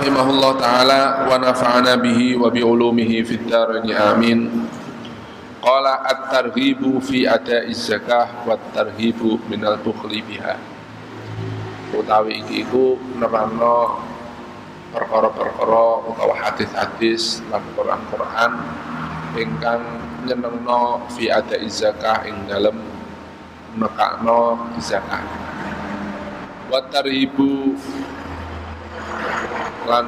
rahimahullah ta'ala wa nafa'ana bihi wa bi'ulumihi fid dharain amin. Qala at-targhibu fi ada'iz zakah wa at-targhibu minal bukhli biha. Utawi iki iku nerangno perkara-perkara utawa hadis-hadis lan Quran-Quran ingkang nyenengno fi ada'iz zakah ing dalem nekakno zakat. Wa tarhibu lan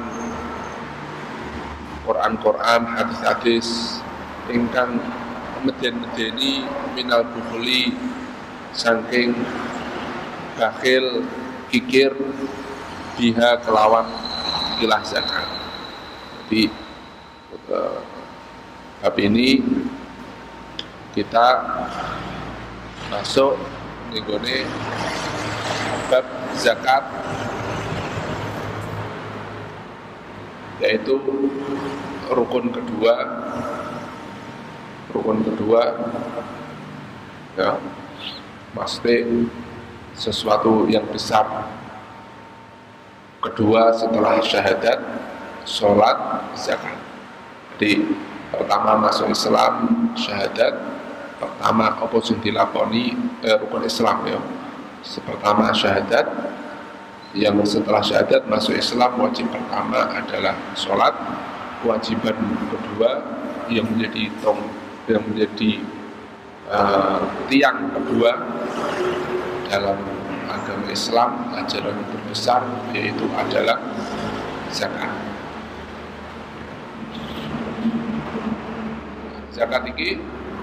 Quran-Quran hadis-hadis ingkang medeni minal bukhli saking bakhil kikir biha kelawan ilah zakat. Jadi bab ini kita masuk nggone bab zakat, yaitu rukun kedua ya, pasti sesuatu yang besar kedua setelah syahadat, sholat, zakat. Jadi pertama masuk Islam syahadat, pertama apa sing dilakoni rukun Islam ya. Pertama syahadat, yang setelah syahadat masuk Islam wajib pertama adalah sholat, kewajiban kedua yang menjadi tiang kedua dalam agama Islam, ajaran terbesar yaitu adalah zakat. Zakat ini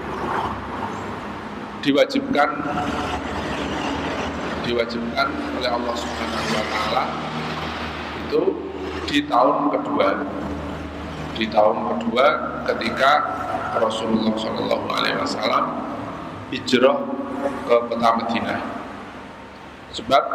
diwajibkan oleh Allah Subhanahu wa taala itu di tahun kedua ketika Rasulullah SAW hijrah ke kota Madinah. Sebab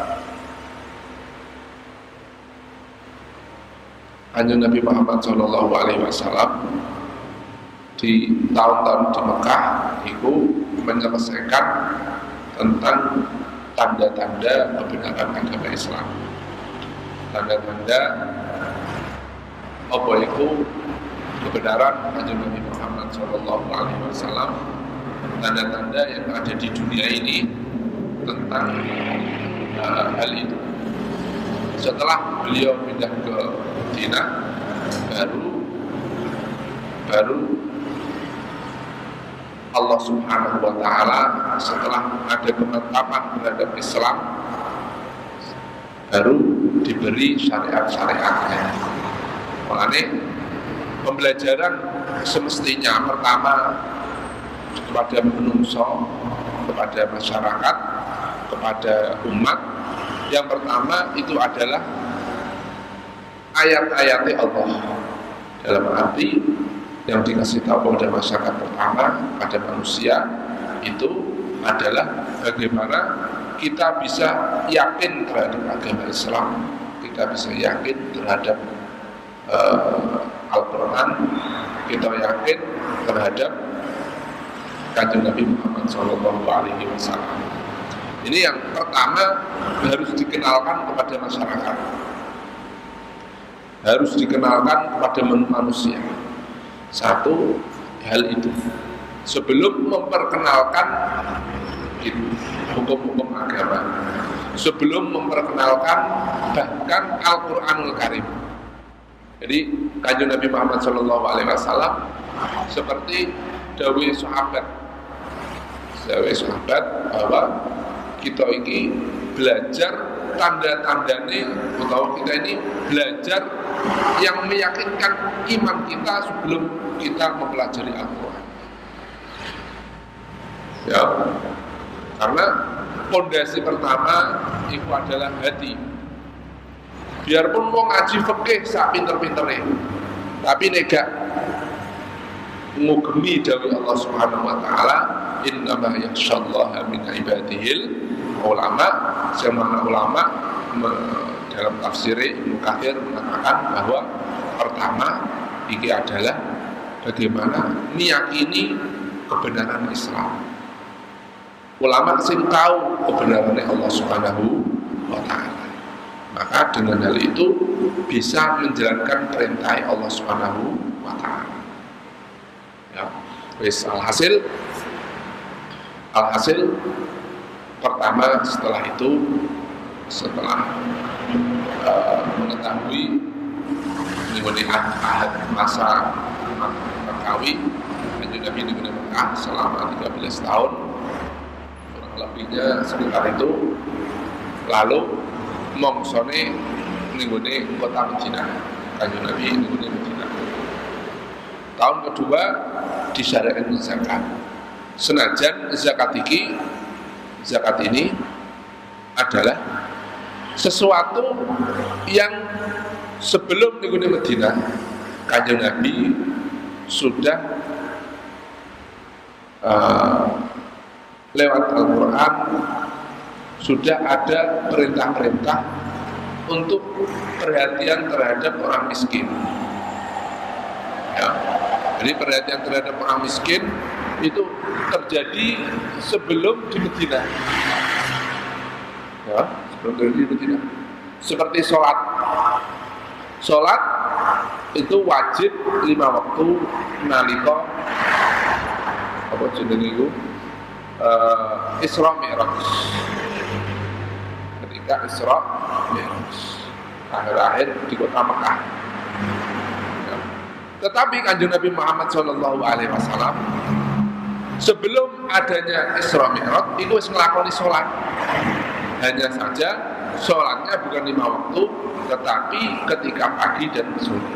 Kanjeng Nabi Muhammad SAW di tahun-tahun di Mekah itu menyelesaikan tentang tanda-tanda kebenaran agama Islam. Tanda-tanda apa itu kebenaran Kanjeng Nabi Muhammad SAW, tanda-tanda yang ada di dunia ini tentang hal itu. Setelah beliau pindah ke Madinah, baru Allah Subhanahu wa taala setelah ada penetapan terhadap Islam baru diberi syariat-syariatnya. Makanya pembelajaran semestinya pertama kepada menungso, kepada masyarakat, kepada umat, yang pertama itu adalah ayat-ayat Allah, dalam arti yang dikasih tahu kepada masyarakat pertama, pada manusia itu adalah bagaimana kita bisa yakin terhadap agama Islam, kita bisa yakin terhadap Al-Quran, kita yakin terhadap Kanjeng Nabi Muhammad SAW. Ini yang pertama harus dikenalkan kepada masyarakat, harus dikenalkan kepada manusia. Satu hal itu sebelum memperkenalkan hukum-hukum agama, sebelum memperkenalkan bahkan Al-Quranul Karim. Jadi Kanjeng Nabi Muhammad SAW seperti dawuh sahabat bahwa kita ini belajar tanda-tandanya, atau kita ini belajar yang meyakinkan iman kita sebelum kita mempelajari Al-Quran. Ya, karena fondasi pertama itu adalah hati. Biarpun mau ngaji fikih sak pinter-pintere, tapi nega ngugemi dawuh Allah Subhanahu wa taala, innama yakhsyallaha min ibadihil ulama. Semana ulama dalam tafsir Ibnu Katsir mengatakan bahwa pertama ini adalah bagaimana meyakini kebenaran Islam. Ulama sing tahu kebenaran Allah Subhanahu wa taala. Maka dengan hal itu bisa menjalankan perintah Allah Subhanahu wa taala. Ya. Wis alhasil pertama setelah mengetahui ini ahad masa Mekkawi, Nabi di Mekah selama 13 tahun kurang lebihnya sekitar itu, lalu mongsone ninggone kota Madinah, Kanjeng Nabi ninggone Madinah. Tahun kedua disyariatkan zakat. Senajan zakat ini adalah sesuatu yang sebelum ninggone Madinah Kanjeng Nabi sudah lewat Al-Quran sudah ada perintah-perintah untuk perhatian terhadap orang miskin. Ya. Jadi perhatian terhadap orang miskin itu terjadi sebelum di Madinah. Ya, sebelum di Madinah. Seperti sholat itu wajib 5 waktu nalika apa jenenge iku Isra Mi'raj. Ketika Isra Mi'raj akhir-akhir di kota Mekah. Ya. Tetapi Kanjeng Nabi Muhammad SAW sebelum adanya Isra Mi'raj itu wis nglakoni sholat. Hanya saja sholatnya bukan 5 waktu, tetapi ketika pagi dan sore.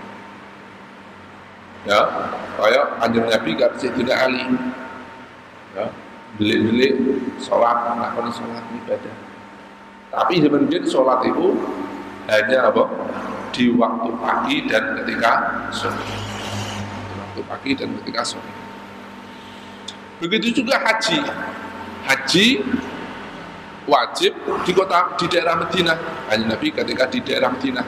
Ya, kayak Kanjeng Nabi karo Sayyidina Ali. Ya, delik-delik sholat, melakukan sholat ibadah. Tapi sebenarnya sholat itu hanya apa? Di waktu pagi dan ketika sore. Di waktu pagi dan ketika sore. Begitu juga haji. Haji wajib di daerah Madinah. Kanjeng Nabi ketika di daerah Madinah.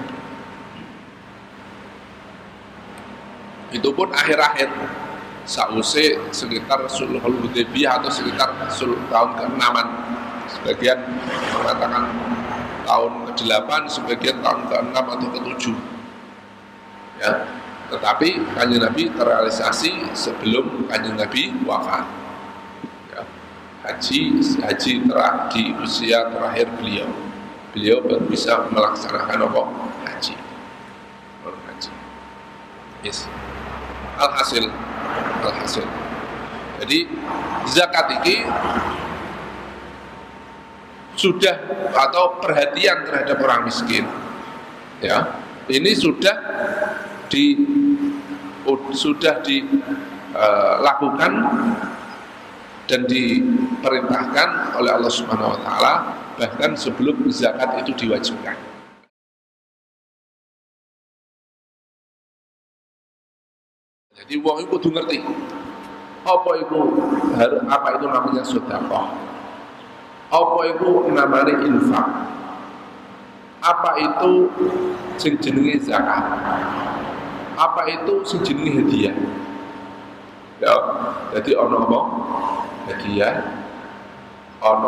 Itu pun akhir-akhir sause sekitar Sulhul Hudaybiyah atau sekitar tahun ke-6. Sebagian mengatakan tahun ke-8, sebagian tahun ke-6 atau ke-7. Ya. Tetapi Kanjeng Nabi terrealisasi sebelum Kanjeng Nabi wafat. Ya. Haji di usia terakhir beliau baru bisa melaksanakan apa? Haji. Yes. Alhasil. Jadi zakat ini sudah atau perhatian terhadap orang miskin, ya, ini sudah dilakukan dan diperintahkan oleh Allah Subhanahu Wa Taala bahkan sebelum zakat itu diwajibkan. Jadi wong iku kudu ngerti apa itu namanya sedekah, apa itu namanya infak, apa itu sing jenenge zakat, apa itu sing jenenge hadiah. Ya, jadi ono apa? Hadiah, ono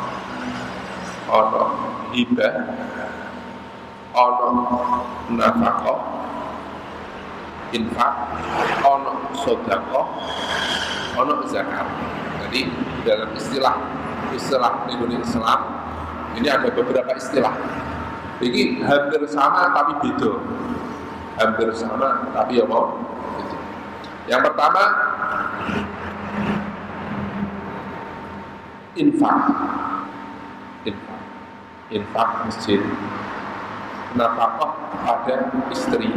hibah, ono nafkah, infak, ono sedekah, ono zakat. Jadi dalam istilah di Islam ini ada beberapa istilah. Ini hampir sama tapi beda. Hampir sama tapi apa? Yang pertama infak masjid, nafkah kepada istri,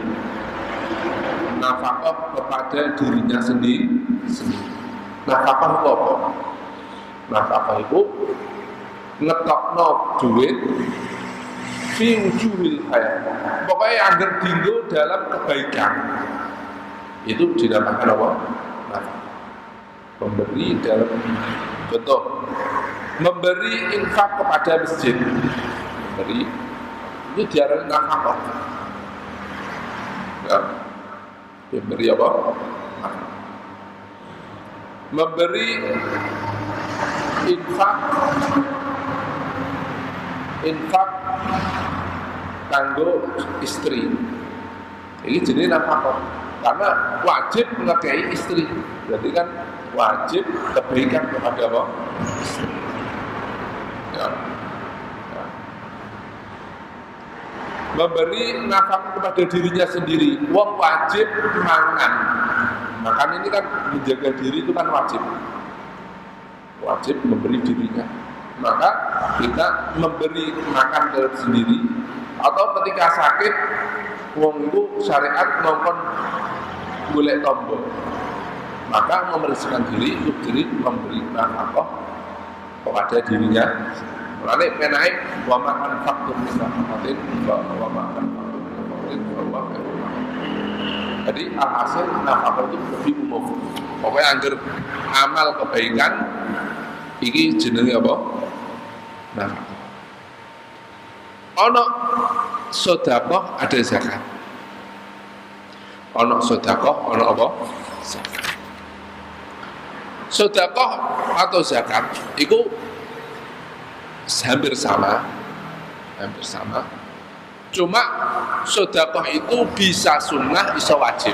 nafkah kepada dirinya sendiri. Nafkah itu apa? Nafkah itu ngetokno duit fi wujuhil khair. Pokoknya agar dinggo dalam kebaikan. Itu dinamakan apa? Nafkah. Memberi dalam bentuk memberi infak kepada masjid. Memberi itu diarani nafkah. Ya. Memberi apa? Memberi infak kanggo istri. Ini jenis nafkah. Karena wajib ngekei istri. Berarti kan wajib kebaikan kepada apa? Istri. Ya. Ya. Memberi nafkah kepada dirinya sendiri. Wong wajib mangan. Makan ini kan menjaga diri itu kan wajib. Wajib memberi dirinya. Maka kita memberi makan terhadap sendiri. Atau ketika sakit, wong itu syariat nongkon golek tombol. Maka membersihkan diri untuk diri memberi nafkah kepada dirinya. Mulane menaik wa ma'an faktur min nafaqatin wa ma'an faktur min nafaqatin wa jadi alhasil nafkah itu lebih umum. Pokoknya angger amal kebaikan iki jenenge apa? Nafkah. Ono sedekah ada zakat. Ono sedekah, ono apa? Zakat. Sedekah atau zakat itu hampir sama. Cuma sedekah itu bisa sunnah, bisa wajib.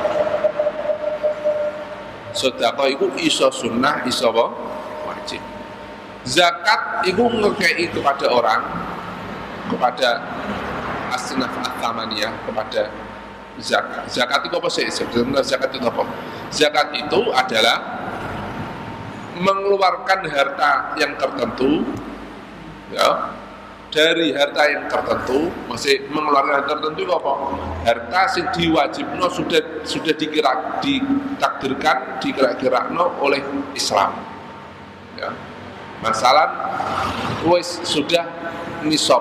Sedekah itu iso sunnah, iso apa? Wajib. Zakat itu ngekei kepada orang, kepada asnaf at-thamaniyah, kepada zakat. Zakat itu apa sih? Sebenarnya zakat itu apa? Zakat itu adalah mengeluarkan harta yang tertentu, ya, dari harta yang tertentu. Masih mengeluarkan harta tertentu itu apa? Harta yang diwajibno sudah ditakdirkan, dikira-kirano oleh Islam. Ya. Masalah wis sudah nisab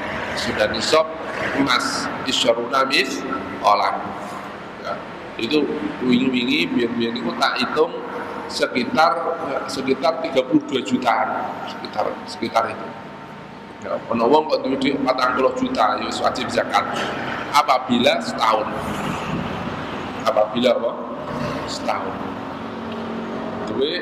emas isyaruna mis olah. Ya. Itu wingi-wingi biar-biar itu tak hitung sekitar 32 jutaan sekitar itu. Ya, penowong kok duit 40 juta ya wajib zakat apabila setahun. Apabila apa? Setahun. Duit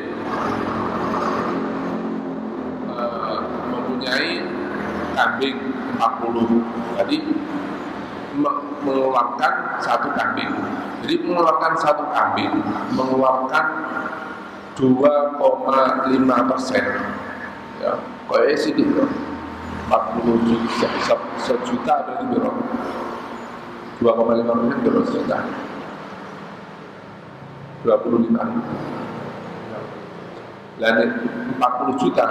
mempunyai kambing 40. Jadi mengeluarkan satu kambing. Jadi mengeluarkan satu kambing mengeluarkan 2,5%. Ya, kayak sih gitu. 40 juta, sejuta berarti berapa? 2,5% berapa sejuta? 25. Lalu 40 juta.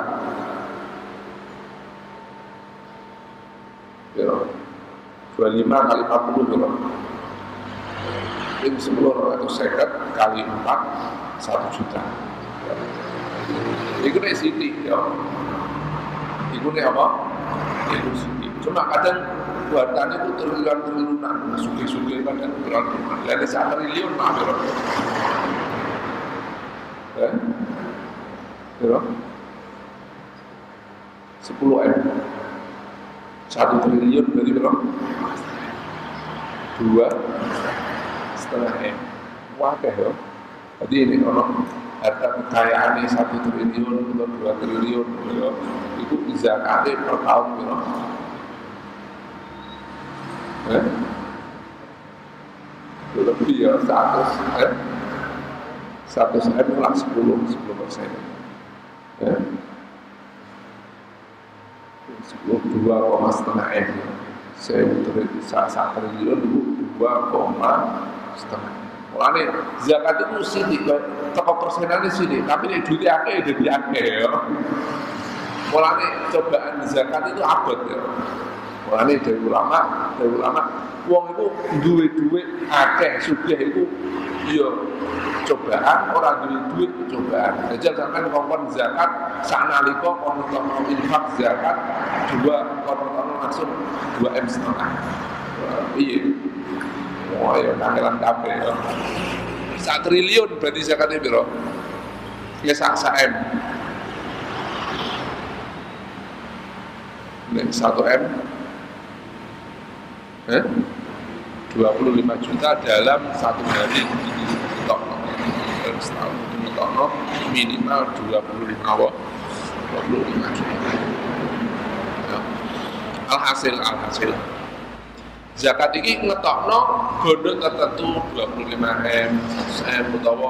Berapa? 25 kali 40 berapa? Ini 10 kali 4 1 juta. Itu nih siti, ya. Itu nih apa? Itu siti. Cuma kadang buatannya itu triliunan, sugi-sugi kadang triliunan. Dari 1 triliun mah berapa? Berapa? 10 M. 1 triliun berarti berapa? 2,5 M. Wah, ya. Jadi ini kalau harta kekayaan 1 triliun atau 2 triliun ya, itu zakatnya per tahun ya. Lebih ya 100 M lah 10%. Ya. 2,5 M. Saya triliun itu 2,5. Mulane zakat itu sithik teko persenane sithik, tapi nek duite akeh dadi akeh ya. Mulane cobaan zakat itu abot ya. Mulane dari ulama wong itu duwe duit akeh sugih itu ya cobaan, ora duwe duit cobaan. Jajal sampean kongkon zakat saknalika kono infak zakat 2 kono langsung 2,5 M. Iya. Wah ya kangelan kabeh ya. 1 triliun berarti zakatnya piro? Ya sak M. Nek 1 M 25 juta dalam 1 hari tok. Dalam setahun tok minimal 25 juta. Ya. Alhasil Zakat ini ngetokno bondo tertentu 25M, 100M utawa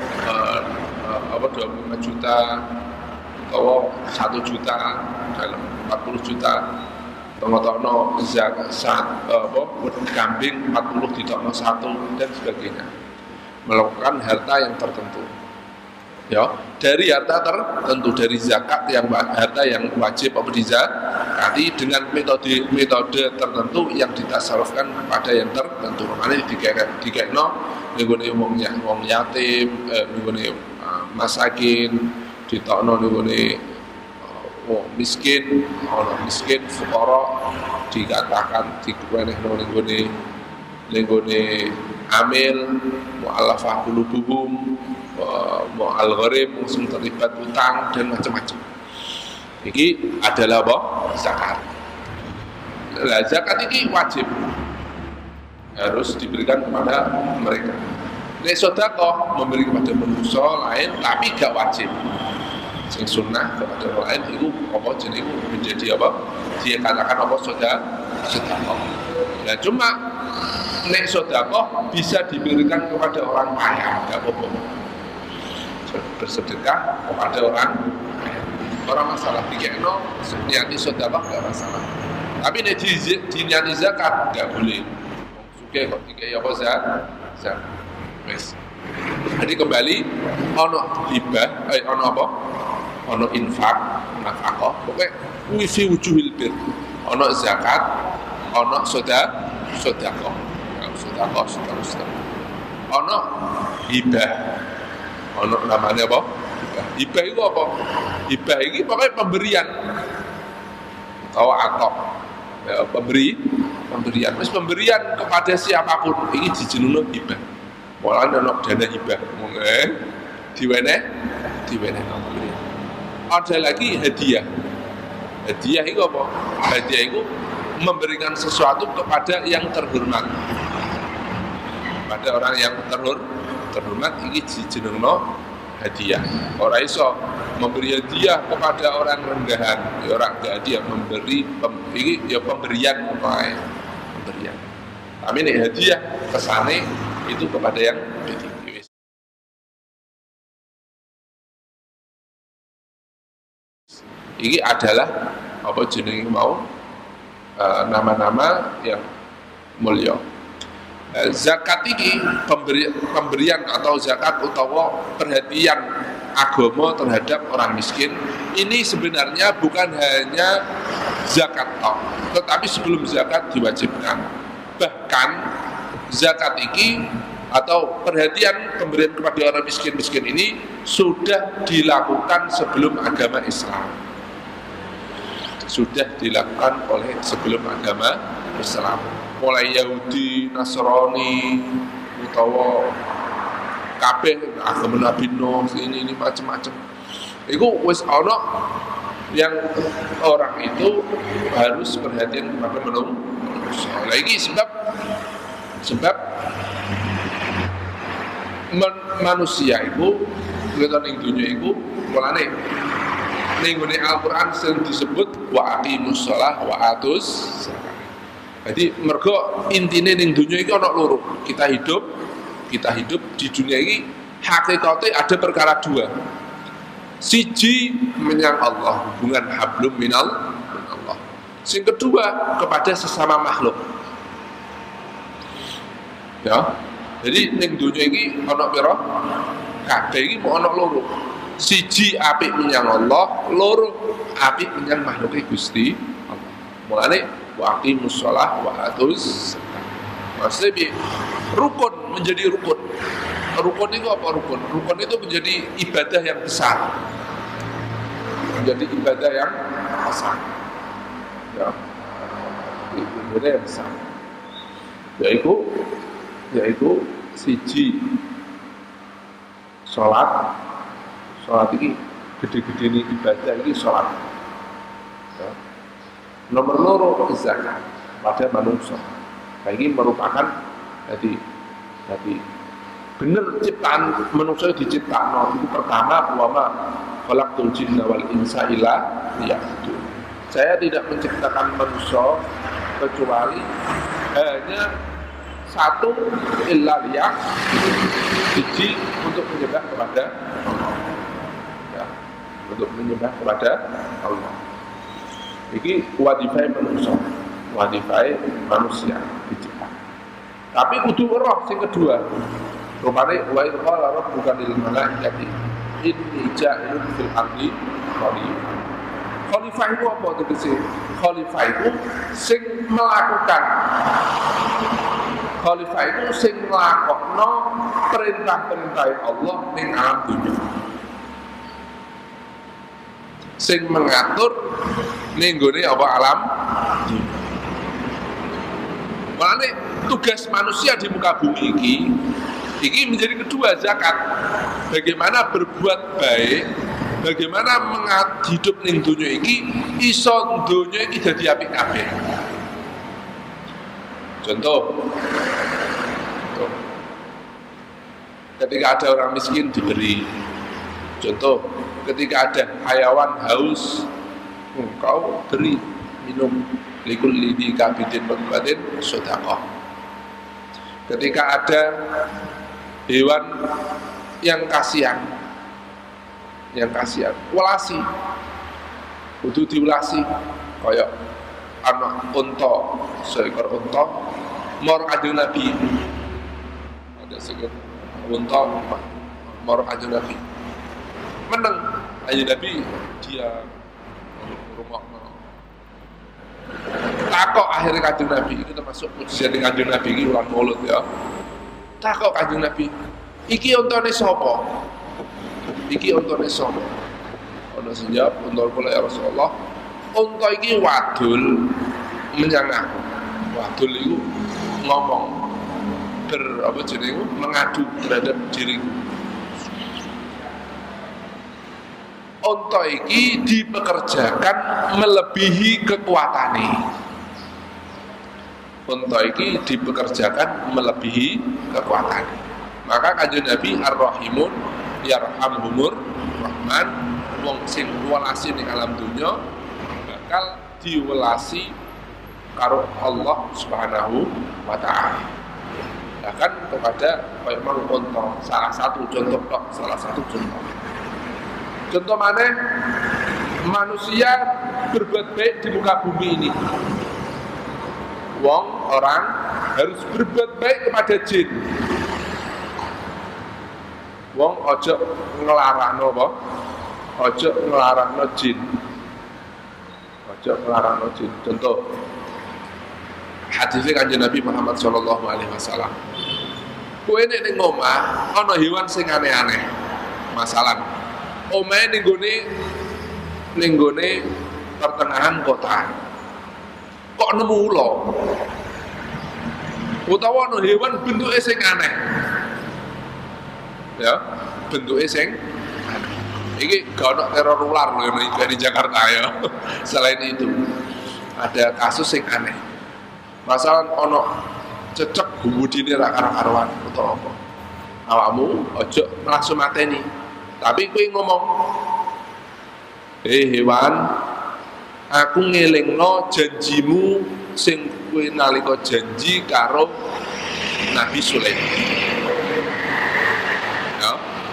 25 juta utawa 1 juta dalam 40 juta. Ngetokno zakat kambing 40 ditokno 1 dan sebagainya. Melakukan harta yang tertentu. Ya, dari harta tertentu, dari zakat yang harta yang wajib apa dizakati dengan metode tertentu yang ditasarufkan kepada yang tertentu. Makanya dikekno nggone wong yatim, nggone masakin, ditokno nggone miskin, miskin fuqara dikatakan dikuwenehno nggone amil mu'allafah qulubuhum mu'al gharib, musim terlibat utang dan macam-macam. Ini adalah apa? Zakat. Nah, zakat ini wajib harus diberikan kepada mereka. Nek sedekah memberi kepada manusia lain tapi gak wajib. Sing sunnah kepada orang lain itu apa jenenge menjadi apa? Dia katakan apa sedekah. Nah, cuma nek sedekah bisa diberikan kepada orang kaya, gak apa-apa. Bersedekah kepada orang masalah dikekno niati sedekah gak masalah. Tapi nek dinyati zakat gak boleh. Suke kok dikai apa zakat. Wes. Jadi kembali ono hibah, ono apa? Ono infak, nafkah. Pokoke kuwi fi wujuhil bir. Ono zakat, ono sedekah. Ono hibah. Ono namanya apa? Hibah itu apa? Hibah ini pokoknya pemberian atau atok ya, pemberian. Terus pemberian kepada siapapun ini dijenengno hibah. Mulane ono dana hibah. Diweneh pemberian. Ada lagi hadiah. Hadiah itu apa? Hadiah itu memberikan sesuatu kepada yang terhormat. Pada orang yang terhormat ini dijenengno hadiah. Ora iso memberi hadiah kepada orang rendahan, ya orang gak hadiah memberi ini ya pemberian pokoknya pemberian. Tapi nek hadiah kesane itu kepada yang tinggi. Ini adalah apa jenenge mau nama-nama yang mulia. Zakat ini pemberian atau zakat utawa perhatian agama terhadap orang miskin ini sebenarnya bukan hanya zakat tetapi sebelum zakat diwajibkan. Bahkan zakat ini atau perhatian pemberian kepada orang miskin ini sudah dilakukan sebelum agama Islam. Sudah dilakukan oleh sebelum agama Islam. Mulai Yahudi, Nasrani, utawa kabeh agama Nabi Nuh ini macam-macam. Iku wis ana yang orang itu harus perhatian kepada manusia. Lagi sebab manusia itu kita ning dunya iku mulane ning Al-Qur'an sing disebut wa aqimus shalah wa atuz zakat. Jadi mergo intine ning dunia iki ana loro. Kita hidup di dunia ini hakikate ada perkara dua. Siji menyang Allah, hubungan hablum minal Allah. Sing kedua kepada sesama makhluk. Ya. Jadi ning dunia iki ana pira? Kabeh iki mau ana loro. Siji apik menyang Allah, loro apik menyang makhluk Gusti Allah. Mulane wa aqimus shalah wa atuz zakat. Maksudnya rukun menjadi rukun. Rukun itu apa rukun? Rukun itu menjadi ibadah yang besar. Menjadi ibadah yang besar. Ya. Ibadah yang besar. Yaitu siji salat. Salat ini gede-gede ini ibadah ini salat. Ya. Nomor loro zakat pada manusia. Ini merupakan jadi benar ciptaan manusia diciptakan itu pertama wama khalaqtul jinna wal insa illa liya'budun. Saya tidak menciptakan manusia kecuali hanya satu illa liyah, siji untuk menyembah kepada Allah. Ya, untuk menyembah kepada Allah. Ini wadifai manusia dicipta. Tapi kudu roh sing kedua. Rupane wa qala rabbuka lil malaikati inni ja'ilun fil ardi khalifah. Khalifah itu apa tegese? Khalifah itu sing melakukan. Khalifah itu sing nglakokno perintah-perintah Allah ning alam dunya. Sing mengatur ning gone apa alam dunya. Makanya tugas manusia di muka bumi ini menjadi kedua zakat. Bagaimana berbuat baik, bagaimana hidup ning dunia ini, iso dunia ini jadi apik kabeh. Contoh, ketika ada orang miskin diberi. Contoh, ketika ada hayawan haus, kau beri minum. Likul lidi kabidin berbatin sedekah. Ketika ada hewan yang kasihan, welasi, kudu diulasi, kayak anak unta, seekor unta, mor kanjeng Nabi, ada seekor unta, mor kanjeng Nabi, menang kanjeng Nabi dia rumah. Takok akhirnya kanjeng Nabi itu termasuk mujizat kanjeng Nabi ini ulang maulud ya. Takok kanjeng Nabi, iki untane sapa? Iki untane sapa? Ono sing jawab, unta kula ya Rasulullah. Unta iki wadul menyang aku. Wadul iku ngomong mengadu terhadap diriku. Unta iki dipekerjakan melebihi kekuatane. Unta iki dipekerjakan melebihi kekuatane. Maka kanjeng Nabi Ar-Rahimun yarhamhumur Rahman, wong sing welasi ning alam dunya bakal diwelasi karo Allah Subhanahu wa taala. Bahkan kepada memang unta, salah satu contoh. Contoh mana? Manusia berbuat baik di muka bumi ini. Orang harus berbuat baik kepada jin. Ojo nglarangno apa? Ojo nglarangno jin. Contoh hadis kanjeng Nabi Muhammad sallallahu alaihi wasallam. Kowe nek ning omah ana hewan sing aneh-aneh. Masalah omahe ning gone pertengahan kota. Kok nemu ula? Utawa ana hewan bentuke sing aneh. Ya, bentuke sing aneh. Iki gak ono teror ular lho di Jakarta ya. Selain itu, ada kasus sing aneh. Masalah ono cecek gumudine ra karo-karuan utawa apa. Awakmu ojo langsung mateni. Tapi kowe ngomong, hewan, aku ngelingno janjimu sing kowe nalika janji karo Nabi Sulaiman. Ya.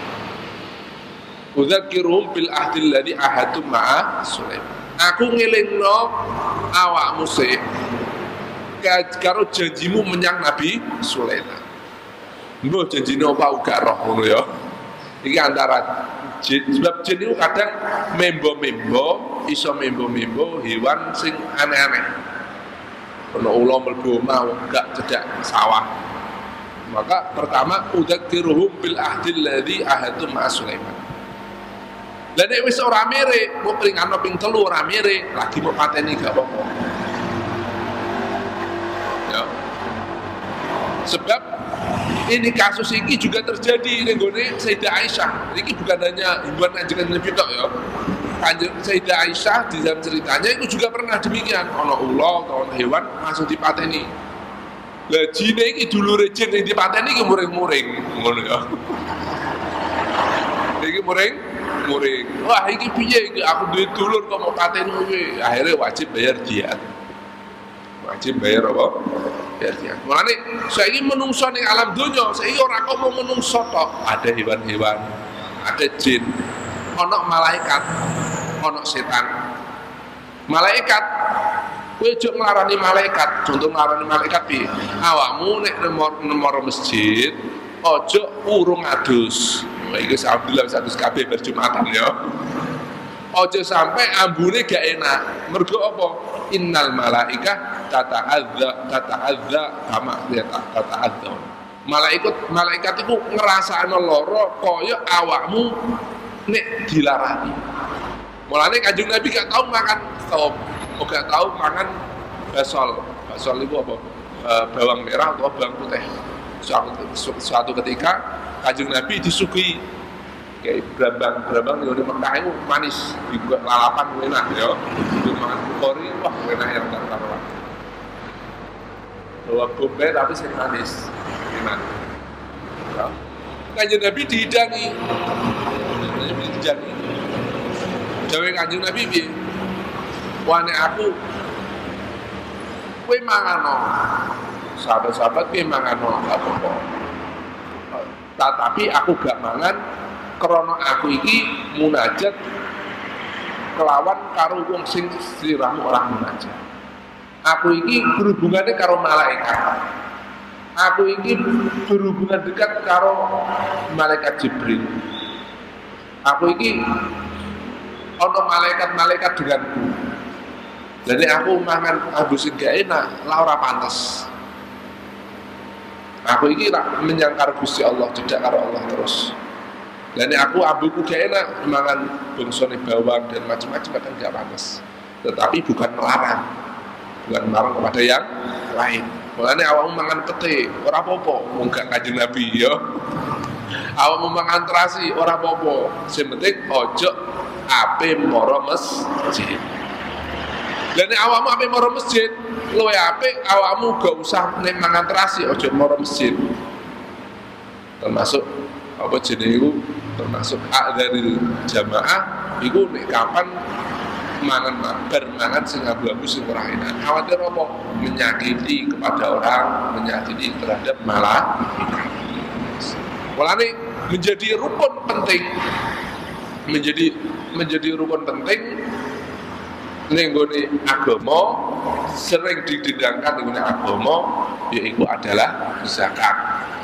Udzakiruhum bil ahdil ladzi ahadtum ma'a Sulaiman. Aku ngelingno awakmu sik karo janjimu menyang Nabi Sulaiman. Mbah janjine apa uga roh ngono ya. Iki antara jin, sebab jin itu kadang iso membo hewan sing aneh-aneh. Ono ula mlebu omah gak cedak sawah. Maka pertama udzakiruhum bil ahdil ladzi ahadtum ma'a Sulaiman. Lah nek wis ora mere, kok ringano ping 3 ora mere, lagi mau pateni gak apa-apa. Ya. Sebab ini kasus ini juga terjadi ning gone Sayyidah Aisyah. Ini bukan hanya hiburan kanjeng Nabi tok ya. Kanjeng Sayyidah Aisyah di dalam ceritanya itu juga pernah demikian. Ono ula atau ono hewan langsung dipateni. Lah jine iki dulure jin sing dipateni iki muring-muring ngono ya. Iki muring. Wah iki piye iki aku duwe dulur kok mau pateni kowe. Akhirnya wajib bayar diat. Wajib bayar apa? biasanya. Mulane saiki menungso ning alam donya, saiki ora kok mau menungso tok, ada hewan-hewan, ada jin, ana malaikat, ana setan. Malaikat kowe ojo nglarani malaikat, contoh nglarani malaikat piye? Awakmu nek nemor masjid ojo urung adus. Iki alhamdulillah wis adus kabeh berjumatan ya. Ojo sampai ambune gak enak. Mergo apa? Innal malaikah tata'adza kama tata'adza. Malaikat itu ngrasakno lara kaya awakmu nek dilarani. Mulane Kanjeng Nabi gak tau makan sop, gak tau makan basol. Basol itu apa? Bawang merah atau bawang putih. Suatu ketika Kanjeng Nabi disuguhi kayak berambang di Mekah itu manis, dibuat lalapan enak ya. Untuk makan bukori, wah enak yang tak karuan. Bawa gombe tapi sering manis, enak. Ya. Kanjeng Nabi dihidangi, Jawa Kanjeng Nabi piye? Wane aku, kowe mangano, sahabat-sahabat kowe mangano apa-apa. Tetapi aku gak mangan krana aku iki munajat kelawan karo wong sing sliramu ora munajat. Aku iki berhubungannya karo malaikat. Aku iki berhubungan dekat karo malaikat Jibril. Aku iki ana malaikat-malaikat denganku. Jadi aku mangan abusin gak enak, lah ora pantes. Aku iki rak menyangkar Gusti Allah, cedak karo Allah terus. Dan aku ambilku gak enak mangan bongsone bawang dan macam-macam kan gak pantas. Tetapi bukan melarang kepada yang lain. Mulane awakmu mangan pete ora apa-apa, wong gak Kanjeng Nabi ya. Awakmu mangan terasi ora apa-apa. Sing penting ojo ape mara masjid. Dan awakmu ape mara masjid, luwe apik awakmu gak usah nek mangan terasi ojo mara masjid. Termasuk apa jenenge iku? Termasuk hak dari jamaah iku nek kapan mangan sing abu-abu sing ora enak. Khawatir apa? Menyakiti kepada orang, menyakiti terhadap malaikat. Mulane menjadi rukun penting. Menjadi rukun penting ning gone agama, sering didendangkan ning gone agama yaitu adalah zakat.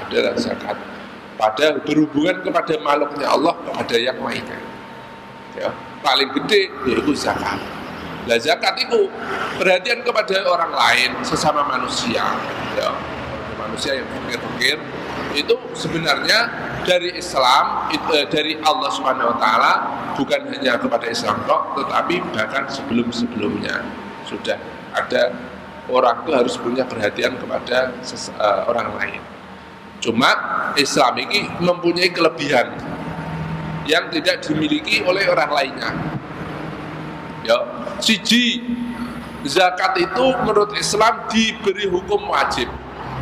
Pada berhubungan kepada makhluknya Allah, kepada yang lainnya. Ya, paling gede yaitu zakat. Nah, zakat itu perhatian kepada orang lain, sesama manusia. Ya, manusia yang fakir-fakir itu sebenarnya dari Islam, dari Allah Subhanahu Wa Taala, bukan hanya kepada Islam kok, tetapi bahkan sebelum-sebelumnya sudah ada orang itu harus punya perhatian kepada orang lain. Cuma Islam ini mempunyai kelebihan yang tidak dimiliki oleh orang lainnya. Ya, siji, zakat itu menurut Islam diberi hukum wajib.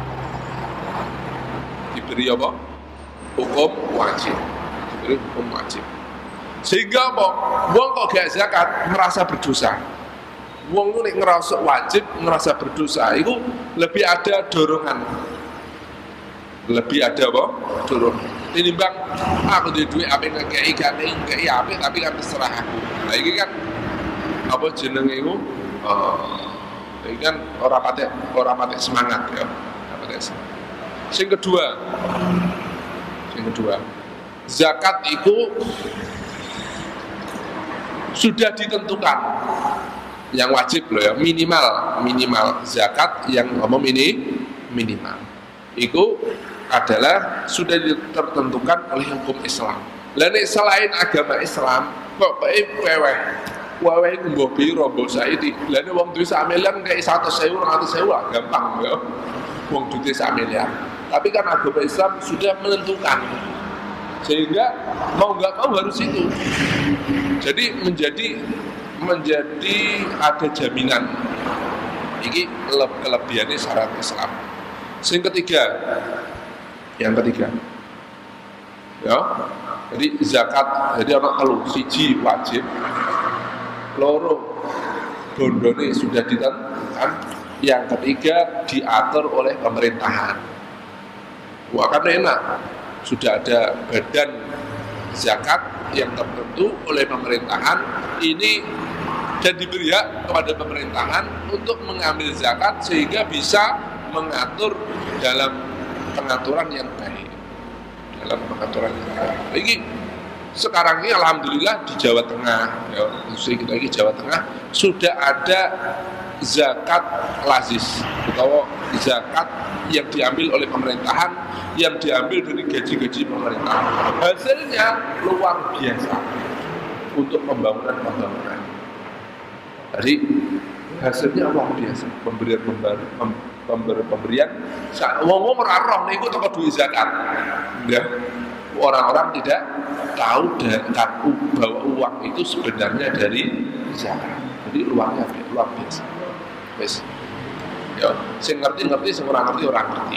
Diberi apa? Hukum wajib. Diberi hukum wajib. Sehingga apa? Wong kok gak zakat merasa berdosa. Wong itu ngerasa wajib, ngerasa berdosa. Itu lebih ada dorongan. Lebih ada apa? Dorongan. Ini bang, aku di duit apa ngekei apa, tapi kan terserah aku. Nah ini kan apa jenenge itu? Ini kan orang patek semangat ya. Yang kedua, zakat itu sudah ditentukan yang wajib loh ya, minimal zakat yang ngomong ini minimal. Itu adalah sudah ditentukan oleh hukum Islam. Lalu selain agama Islam, kok weweh itu mbok piro mbok saiki. Lalu wong duwe sak miliar kayak 100.000 200.000 gampang ya. Wong duwe sak miliar. Tapi kan agama Islam sudah menentukan. Sehingga mau nggak mau harus itu. Jadi menjadi ada jaminan. Ini kelebihannya syarat Islam. Yang ketiga, ya, jadi zakat, jadi orang telu, siji wajib, loro bondone sudah ditentukan, Yang ketiga, diatur oleh pemerintahan. Wah, kan enak, sudah ada badan zakat yang tertentu oleh pemerintahan ini, dan diberi hak kepada pemerintahan untuk mengambil zakat sehingga bisa mengatur dalam pengaturan yang baik. Dalam pengaturan yang baik. Ini sekarang ini alhamdulillah di Jawa Tengah, ya, khususnya kita lagi Jawa Tengah sudah ada zakat lazis atau zakat yang diambil oleh pemerintahan, yang diambil dari gaji-gaji pemerintah. Hasilnya luar biasa untuk pembangunan. Jadi hasilnya luar biasa, pemberian wong ora roh niku teko duit zakat. Ya. Orang-orang tidak tahu bahwa uang itu sebenarnya dari zakat. Jadi luar biasa. Wes. Ya, sing ngerti, sing ora ngerti.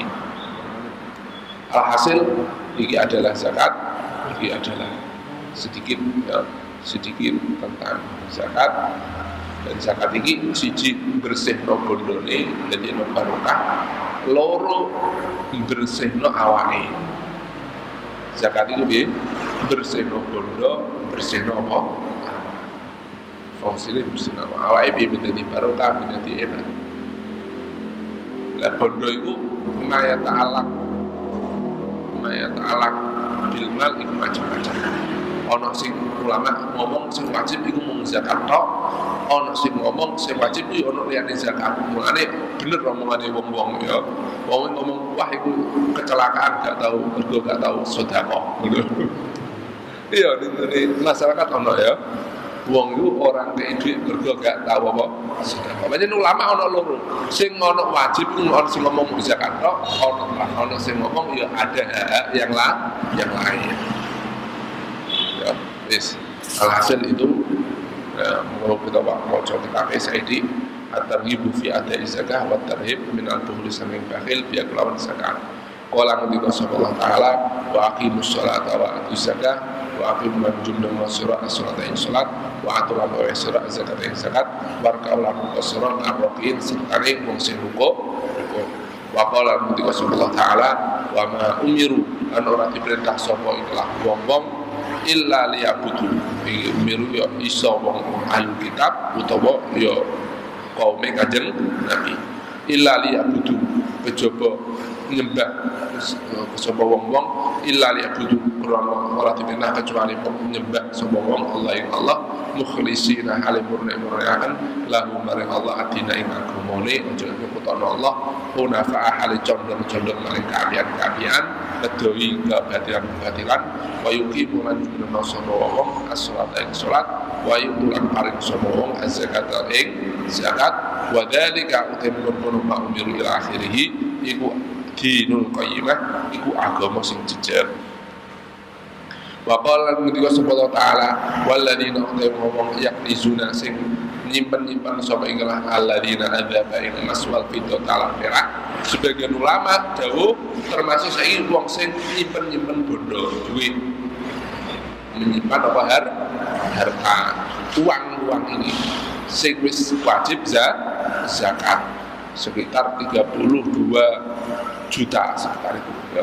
Alhasil ini adalah zakat, ini adalah sedikit tentang zakat. Dan zakat ini siji bersihno bondone dadi barokah, loro bersihno awake. Zakat itu piye? Bersihno bondo, bersihno apa? Fungsinya bersihno awake piye dadi barokah, dadi enak. Lah bondo itu mayat ta'alaq bilmal itu macam-macam. Ono sing ulama ngomong sing wajib iku mung zakat tok, ono sing ngomong sing wajib iku ono liyane zakat. Mulane bener omongane wong-wong ya. Wong ngomong wah iku kecelakaan gak tahu mergo gak tahu sedekah. Iya ning masyarakat ono ya. Wong itu orang kaya duit mergo gak tahu apa sedekah. Pancen ulama ono loro. Sing ono wajib ono sing ngomong zakat tok, ono sing ngomong ya ada hak yang lain. Ya, wis. Alhasil itu mau kita mau coba SID at-targhib fi ada'i zakah wa tarhib min al-bukhli samin bakhil bi kelawan zakat. Qala Nabi sallallahu taala wa aqimus sholata wa atuz zakah wa aqim jumlah masyra' as-salata in salat wa atul wa yasra zakat in zakat barka lakum qasran ar-raqin sertane wong sing ruku. Wa qala Nabi sallallahu taala wa ma umiru an ora diperintah sapa ikhlas wong-wong illa liyabudu miru ya iso wong ahli kitab utawa ya kaum Kanjeng Nabi illa liyabudu kejaba nyembah sapa wong-wong illa liyabudu krana ora dipinah kecuali nyembah sapa wong Allah ing Allah mukhlisina halim murniakan lahu maring Allah adina ing agamane aja nyebutana Allah hunafa hal condong-condong maring kabian kedoi kebatilan wa yuqimu lan junna sapa wong as-salat ing salat wa yutulan paring sapa wong az-zakat ing zakat wa dzalika utimul ma'mur ila akhirih iku dinul qayyimah iku agama sing jejer. Wa qala ngendika sapa Allah taala walladzina ngomong yaknizuna sing nyimpen sapa inglah alladzina adzaba ing maswal fito taala perak. Sebagian ulama dawuh termasuk saiki wong sing nyimpen bondo duit, menyimpan apa harta uang ini sing wis wajib zakat sekitar 32 juta sekitar itu ya.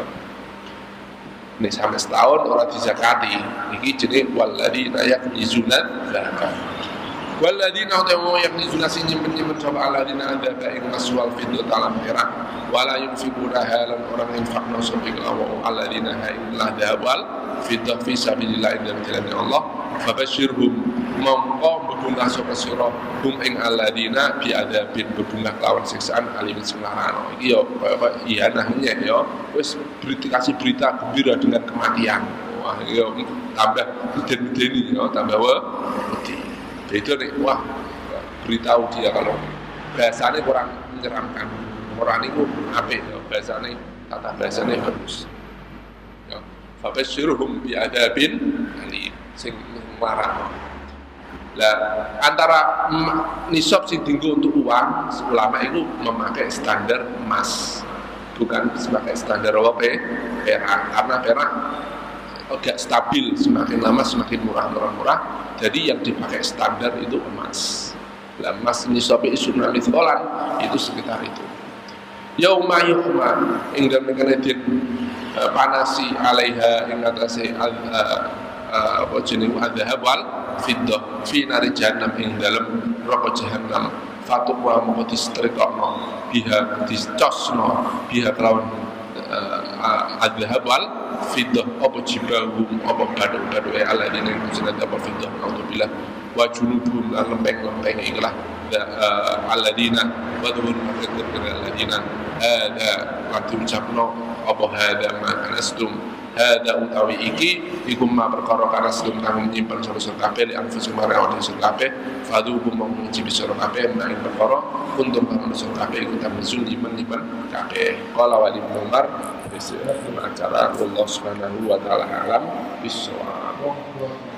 Ini sampai setahun orang dizakati. Ini jenis walladzina yaknizuna zakat. Walladzina yaknizuna nyimpen sapa alladzina adzaba ing maswal fidda talam perak wala yunfiquna halan orang infaqna sapa Allah alladzina illa dawal fidda fi sabilillah dalam jalan Allah fabashirhum mongko bebungah sapa sira hum ing alladzina bi adzabin bebungah lawan siksaan alimin semlarano iki yo kaya iyanahnya yo wis dikasih berita gembira dengan kematian. Wah yo tambah den-deni yo tambah wedi. Itu nih, wah beritahu dia kalau bahasanya kurang menyeramkan, orang itu apik ya, bahasanya tata bahasanya bagus. Ya, fabashshirhum bi'adzabin alim sing larang. Lah antara nisab sing dienggo untuk uang, ulama itu memakai standar emas, bukan sebagai standar apa perak, karena perak agak stabil, semakin lama semakin murah. Jadi yang dipakai standar itu emas. Mas nisabi isuna mithqalan itu sekitar itu. Yauma yuhma ing dalem kene den panasi alaiha ing atase apa jeneng adzhab wal fiddah fi nari jahannam ing dalem neraka jahannam fatwa moko distrikokno biha dicosno biha kelawan adzhab wal fiddah apa jibahum apa badu-badu aladine jenenge apa fiddah naudzubillah wa junubum lan lempeng-lempeng ikhlah aladina wa dhun aladina ada waktu ucapno apa hada ma kanastum hada utawi iki iku ma perkara kanastum kang nyimpen sira kabeh li anfusum marang sira kabeh fadhukum menguji sira kabeh nang perkara untuk kang sira kabeh iku tamzun liman kabeh qala wali Umar acara Allah Subhanahu wa taala alam bisawab.